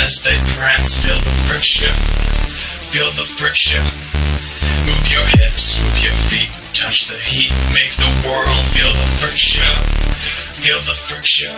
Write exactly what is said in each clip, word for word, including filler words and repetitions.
as they prance. Feel the friction, feel the friction. Move your hips, move your feet, touch the heat, make the world feel the friction, feel the friction.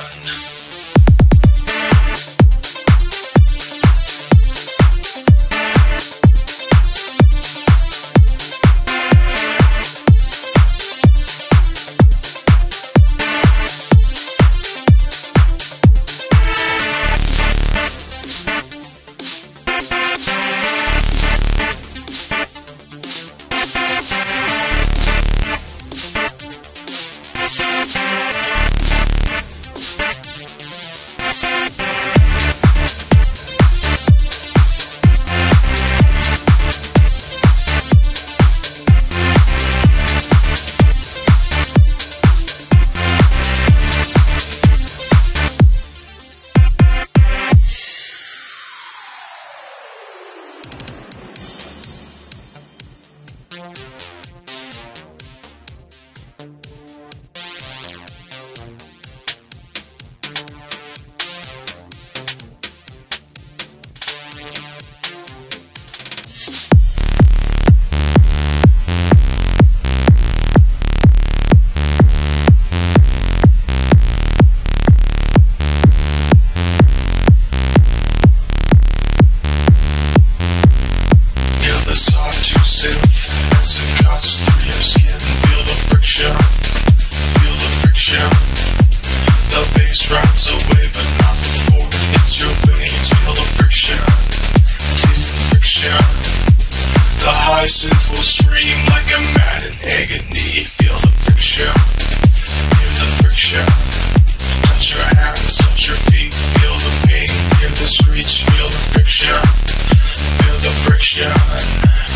Synth as it cuts through your skin. Feel the friction, feel the friction. The bass rides away but not before it hits your veins. Feel the friction, taste the friction. The high synth will scream like a mad in agony. Feel the friction, feel the friction. Touch your hands, touch your feet. Feel the pain, hear the screech. Feel the friction, feel the friction.